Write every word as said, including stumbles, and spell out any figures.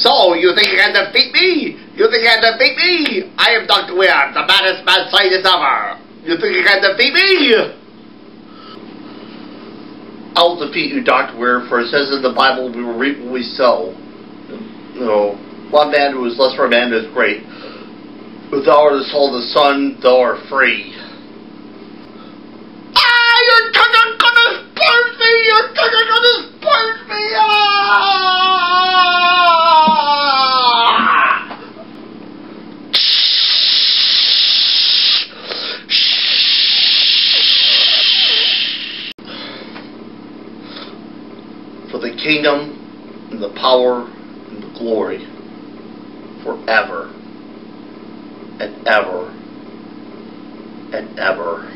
So, you think you can defeat me? You think you can defeat me? I am Doctor Weir, the baddest mad scientist ever. You think you can defeat me? I'll defeat you, Doctor Weir, for it says in the Bible we will reap what we sow. You know, one man who is less for a man is great. If thou art the soul of the sun, thou art free. Ah, you're gonna, gonna spurge me! You're gonna, gonna spurge me! Ah! For the kingdom and the power and the glory forever and ever and ever.